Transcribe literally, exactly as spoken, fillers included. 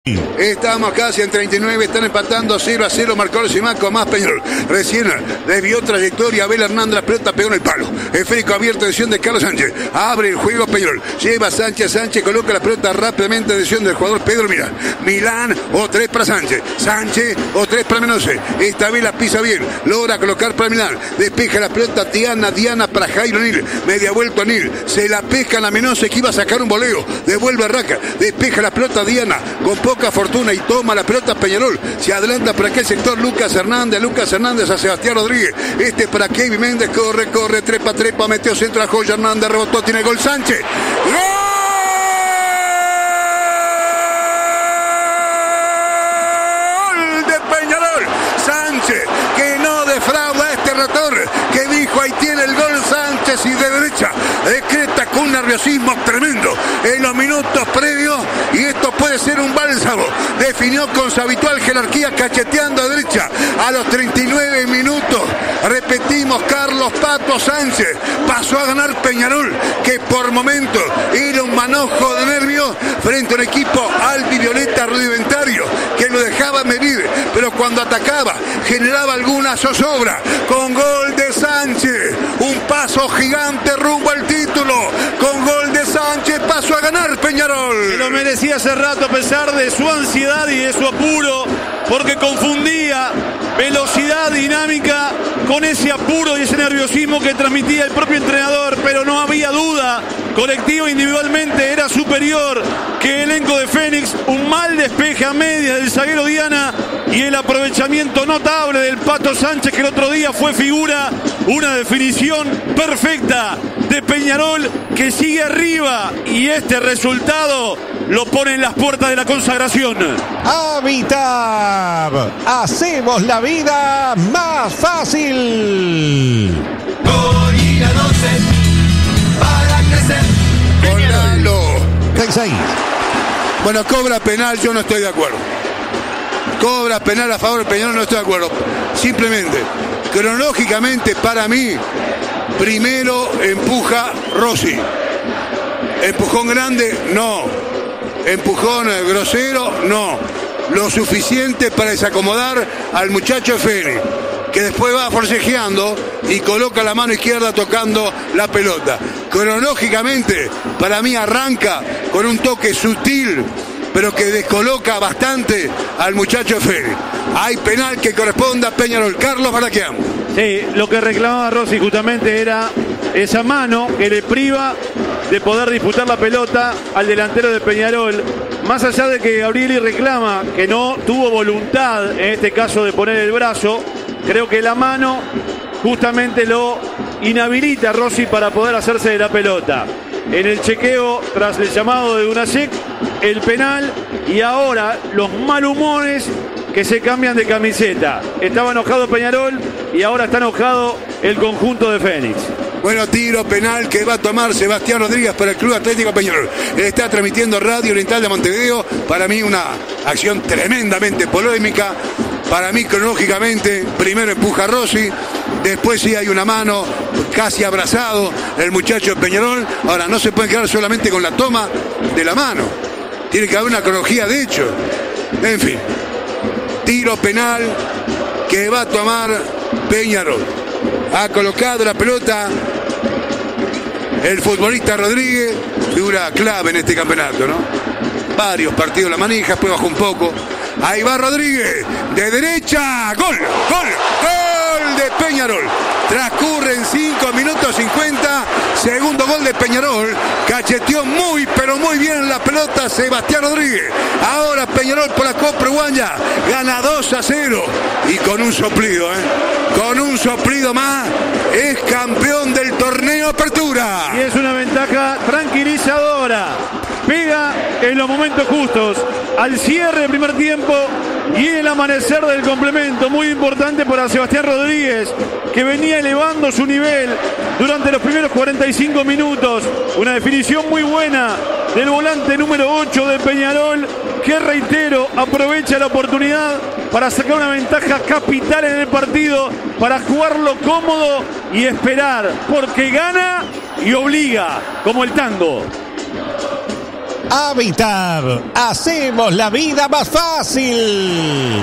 Estamos casi en treinta y nueve, están empatando cero a cero, marcó el Simaco más Peñarol. Recién desvió trayectoria, Abel Hernández, la pelota pegó en el palo. Esférico abierto, decisión de Carlos Sánchez. Abre el juego Peñarol. Lleva Sánchez, Sánchez coloca la pelota rápidamente, decisión del jugador Pedro Milán. Milán, o tres para Sánchez. Sánchez, o tres para Menose. Esta vez la pisa bien, logra colocar para Milán. Despeja la pelota Diana, Diana para Jairo Nil. Media vuelta a Nil. Se la pesca la Menose que iba a sacar un voleo. Devuelve a Raca. Despeja la pelota Diana con poca fortuna y toma la pelota Peñarol. Se adelanta para aquel sector Lucas Hernández, Lucas Hernández a Sebastián Rodríguez. Este para Kevin Méndez, corre, corre, trepa, trepa, metió centro a Joya Hernández, rebotó, tiene gol Sánchez. ¡Gol de Peñarol! Sánchez, que no defrauda a este rotor, que dijo ahí tiene el gol Sánchez y de derecha decreta con un nerviosismo tremendo en los minutos previos y esto puede ser un bálsamo. Definió con su habitual jerarquía cacheteando a derecha a los treinta y nueve minutos. Repetimos, Carlos Pato Sánchez pasó a ganar Peñarol, que por momentos era un manojo de nervios frente a un equipo albivioleta rudimentario que lo dejaba medir, pero cuando atacaba generaba alguna zozobra. Con gol de Sánchez, un paso gigante rumbo al título. Con gol de Sánchez pasó a ganar Peñarol. Se lo merecía hace rato a pesar de su ansiedad y de su apuro, porque confundía velocidad dinámica con ese apuro y ese nerviosismo que transmitía el propio entrenador, pero no había duda, colectivo e individualmente era superior que el elenco de Fénix. Un mal despeje a medias del zaguero Diana y el aprovechamiento notable del Pato Sánchez, que el otro día fue figura. Una definición perfecta de Peñarol, que sigue arriba, y este resultado lo pone en las puertas de la consagración. Habitab, hacemos la vida más fácil. Gorila doce para crecer. Colalo. treinta y seis. Bueno, cobra penal, yo no estoy de acuerdo. Cobra penal a favor de Peñarol, no estoy de acuerdo. Simplemente, cronológicamente para mí, primero empuja Rossi. Empujón grande, no. Empujón grosero, no. Lo suficiente para desacomodar al muchacho Fénix, que después va forcejeando y coloca la mano izquierda tocando la pelota. Cronológicamente, para mí arranca con un toque sutil, pero que descoloca bastante al muchacho Fénix. Hay penal que corresponde a Peñarol. Carlos Baraquian. Sí, lo que reclamaba Rossi justamente era esa mano que le priva de poder disputar la pelota al delantero de Peñarol. Más allá de que Gabrieli reclama que no tuvo voluntad, en este caso, de poner el brazo, creo que la mano justamente lo inhabilita a Rossi para poder hacerse de la pelota. En el chequeo, tras el llamado de Dunacek, el penal y ahora los malhumores que se cambian de camiseta. Estaba enojado Peñarol y ahora está enojado el conjunto de Fénix. Bueno, tiro penal que va a tomar Sebastián Rodríguez para el Club Atlético Peñarol. Está transmitiendo Radio Oriental de Montevideo. Para mí una acción tremendamente polémica. Para mí, cronológicamente, primero empuja a Rossi, después sí hay una mano, casi abrazado el muchacho de Peñarol. Ahora, no se puede quedar solamente con la toma de la mano. Tiene que haber una cronología de hecho. En fin, tiro penal que va a tomar Peñarol. Ha colocado la pelota el futbolista Rodríguez, figura clave en este campeonato, ¿no? Varios partidos la manija, después bajó un poco. Ahí va Rodríguez, de derecha, gol, gol, gol de Peñarol. Transcurren cinco minutos cincuenta, segundo gol de Peñarol. Cacheteó muy, pero muy bien la pelota Sebastián Rodríguez. Ahora Peñarol por la Copa Uruguaya gana dos a cero y con un soplido, ¿eh? Con un soplido más, es campeón del torneo Apertura. Y es una ventaja tranquilizadora. Pega en los momentos justos, al cierre del primer tiempo y en el amanecer del complemento. Muy importante para Sebastián Rodríguez, que venía elevando su nivel durante los primeros cuarenta y cinco minutos. Una definición muy buena del volante número ocho de Peñarol, que, reitero, aprovecha la oportunidad para sacar una ventaja capital en el partido, para jugarlo cómodo y esperar, porque gana y obliga, como el tango. Habitat. Hacemos la vida más fácil.